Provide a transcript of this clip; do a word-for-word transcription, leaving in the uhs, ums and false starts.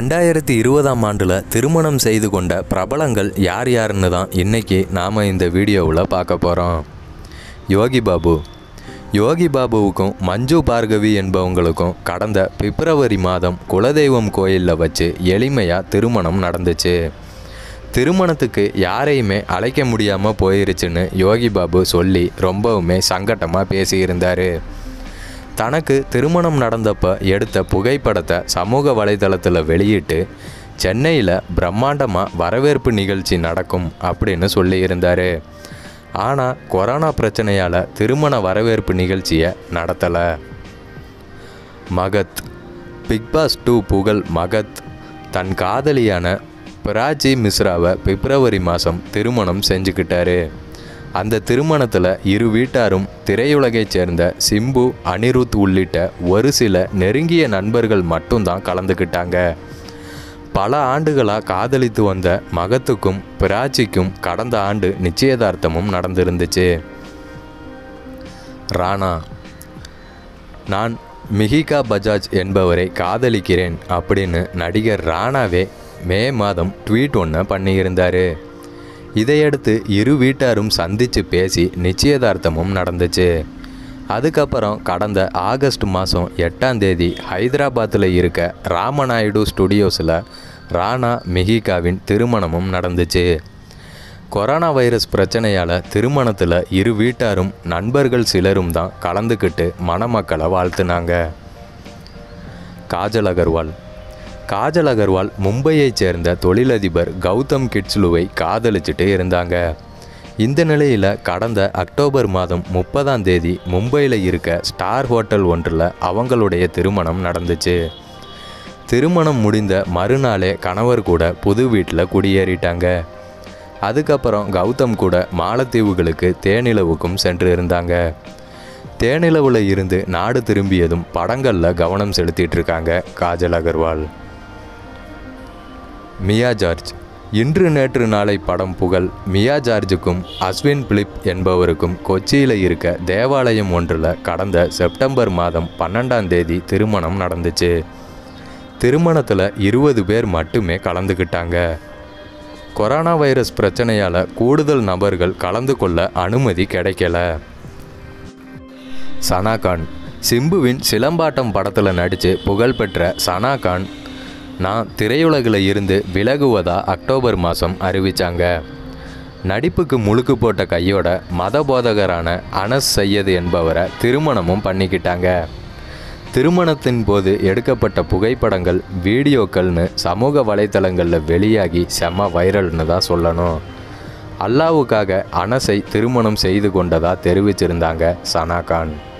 ரெண்டாயிரத்தி இருபதாம் ஆண்டில் திருமணம் செய்து கொண்ட பிரபலங்கள் யார் யாருன்னு தான் இன்றைக்கி நாம் இந்த வீடியோவில் பார்க்க போகிறோம். யோகி பாபு. யோகி பாபுவுக்கும் மஞ்சு பார்கவி என்பவங்களுக்கும் கடந்த பிப்ரவரி மாதம் குலதெய்வம் கோயிலில் வச்சு எளிமையாக திருமணம் நடந்துச்சு. திருமணத்துக்கு யாரையுமே அழைக்க முடியாமல் போயிருச்சுன்னு யோகி பாபு சொல்லி ரொம்பவுமே சங்கட்டமாக பேசியிருந்தார். தனக்கு திருமணம் நடந்தப்போ எடுத்த புகைப்படத்தை சமூக வலைதளத்தில் வெளியிட்டு சென்னையில் பிரம்மாண்டமாக வரவேற்பு நிகழ்ச்சி நடக்கும் அப்படின்னு சொல்லியிருந்தார். ஆனால் கொரோனா பிரச்சனையால் திருமண வரவேற்பு நிகழ்ச்சியை நடத்தலை. மகத். பிக்பாஸ் டூ புகழ் மகத் தன் காதலியான பிராச்சி மிஸ்ராவை பிப்ரவரி மாதம் திருமணம் செஞ்சுக்கிட்டாரு. அந்த திருமணத்தில் இரு வீட்டாரும் திரையுலகைச் சேர்ந்த சிம்பு, அனிருத் உள்ளிட்ட ஒரு சில நெருங்கிய நண்பர்கள் மட்டும்தான் கலந்துக்கிட்டாங்க. பல ஆண்டுகளாக காதலித்து வந்த மகத்துக்கும் பிராச்சிக்கும் கடந்த ஆண்டு நிச்சயதார்த்தமும் நடந்திருந்துச்சு. ராணா. நான் மிஹிகா பஜாஜ் என்பவரை காதலிக்கிறேன் அப்படின்னு நடிகர் ராணாவே மே மாதம் ட்வீட் ஒன்று பண்ணியிருந்தார். இதையடுத்து இரு வீட்டாரும் சந்தித்து பேசி நிச்சயதார்த்தமும் நடந்துச்சு. அதுக்கப்புறம் கடந்த ஆகஸ்ட் மாதம் எட்டாம் தேதி ஹைதராபாத்தில் இருக்க ராமநாயுடு ஸ்டுடியோஸில் ராணா மிஹிகாவின் திருமணமும் நடந்துச்சு. கொரோனா வைரஸ் பிரச்சனையால் திருமணத்தில் இரு வீட்டாரும் நண்பர்கள் சிலரும் தான் கலந்துக்கிட்டு மணமக்களை வாழ்த்துனாங்க. காஜல் அகர்வால். காஜல் அகர்வால் மும்பையைச் சேர்ந்த தொழிலதிபர் கௌதம் கிட்ஸ்லுவை காதலிச்சுட்டு இருந்தாங்க. இந்த நிலையில் கடந்த அக்டோபர் மாதம் முப்பதாம் தேதி மும்பையில் இருக்க ஸ்டார் ஹோட்டல் ஒன்றில் அவங்களுடைய திருமணம் நடந்துச்சு. திருமணம் முடிந்த மறுநாளே கணவர் கூட புது வீட்டில் குடியேறிட்டாங்க. அதுக்கப்புறம் கௌதம் கூட மாலத்தீவுகளுக்கு தேனிலவுக்கும் சென்று இருந்தாங்க. தேனிலவில் இருந்து நாடு திரும்பியதும் படங்களில் கவனம் செலுத்திட்டு இருக்காங்க காஜல் அகர்வால். மியா ஜார்ஜ். இன்று நேற்று நாளை படம் புகழ் மியா ஜார்ஜுக்கும் அஸ்வின் பிலிப் என்பவருக்கும் கொச்சியில் இருக்க தேவாலயம் ஒன்றில் கடந்த செப்டம்பர் மாதம் பன்னெண்டாம் தேதி திருமணம் நடந்துச்சு. திருமணத்தில் இருபது பேர் மட்டுமே கலந்துக்கிட்டாங்க. கொரோனா வைரஸ் பிரச்சனையால் கூடுதல் நபர்கள் கலந்து கொள்ள அனுமதி கிடைக்கல. சனா கான். சிம்புவின் சிலம்பாட்டம் படத்தில் நடித்து புகழ்பெற்ற சனா கான் நான் திரையுலகில் இருந்து விலகுவதா அக்டோபர் மாதம் அறிவித்தாங்க. நடிப்புக்கு முழுக்கு போட்ட கையோட மத போதகரான அனஸ் சையது என்பவரை திருமணமும் பண்ணிக்கிட்டாங்க. திருமணத்தின் போது எடுக்கப்பட்ட புகைப்படங்கள், வீடியோக்கள்னு சமூக வலைத்தளங்களில் வெளியாகி செம்ம வைரல்னு தான் சொல்லணும். அல்லாவுக்காக அனஸை திருமணம் செய்து கொண்டதா தெரிவிச்சிருந்தாங்க சனா கான்.